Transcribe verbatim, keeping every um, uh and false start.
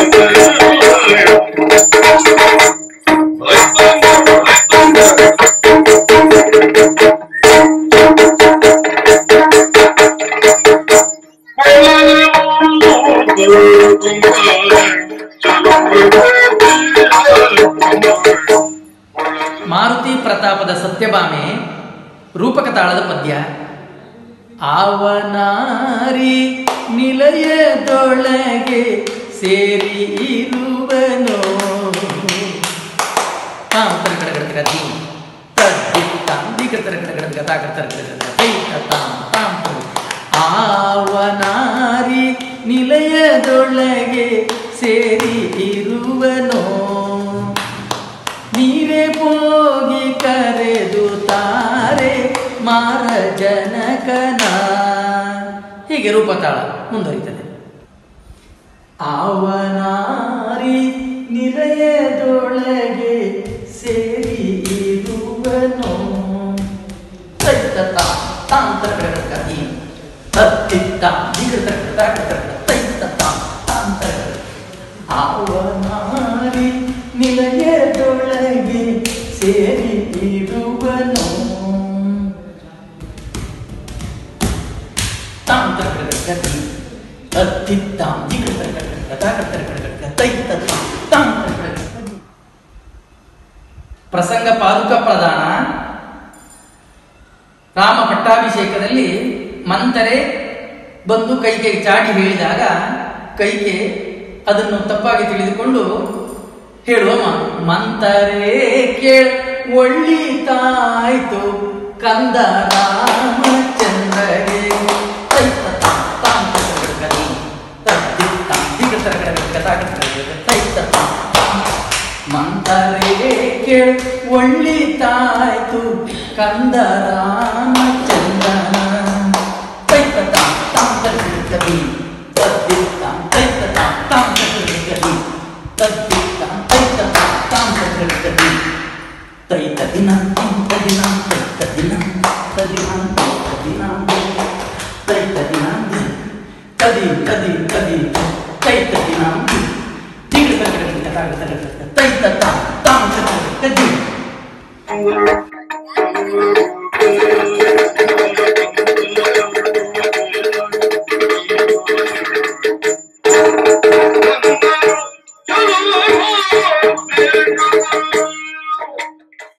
ಮಾರುತಿ ಪ್ರತಾಪದ ಸತ್ಯಭಾಮೆ ರೂಪಕ ತಾಳದ ಪದ್ಯ. ಆವನಾರಿ ನಿಲಯದೊಳಗೆ ಸೇರಿ ಇರುವನೋ ತಾಂತರ ಕಡಗಡ ದಿ ತದ್ದಿಕತರ ಕಡಗಡ ಗತಾಕತರ ಆವನಾರಿ ನಿಲಯದೊಳಗೆ ಸೇರಿ ಇರುವನೋ ನೀರೇ ಹೋಗಿ ಕರೆದು ತಾರೆ ಮಾರ ಜನಕನ. ಹೀಗೆ ರೂಪತಾಳ ಮುಂದುವರಿತದೆ. ಆವನಾರಿ ನಿಲಯದೊಳಗೆ ಸೇರಿ ಇರುವನೋ ತಾಂತರ ಕಡಗಡಿ ತತ್ತಿತ್ತ ಆವನಾರಿ ನಿಲಯದೊಳಗೆ ಸೇರಿ ಇರುವನೋ ಪ್ರಸಂಗ ಪಾದುಕ ಪ್ರಧಾನ. ರಾಮ ಪಟ್ಟಾಭಿಷೇಕದಲ್ಲಿ ಮಂತರೆ ಬಂದು ಕೈಗೆ ಚಾಡಿ ಹೇಳಿದಾಗ ಕೈಗೆ ಅದನ್ನು ತಪ್ಪಾಗಿ ತಿಳಿದುಕೊಂಡು ಹೇಳುವ ಮಂತರೇ ಕೇಳ ಒಳ್ಳಿತಾಯ್ತು ಕಂದ ರಾಮಚಂದ್ರಗೆ ಮಂತರೇ ಕೇಳ ಒಳ್ಳಿತಾಯ್ತು ಕಂದ ರಾಮಚಂದ್ರನ ತೈತ ದಿನ ತೈತ ದಿನ ತೈತ ದಿನ ತದಿನ ತದಿನ ತೈತ ದಿನ ತದಿ ತದಿ ತದಿ ತೈತ ದಿನ ತೈತ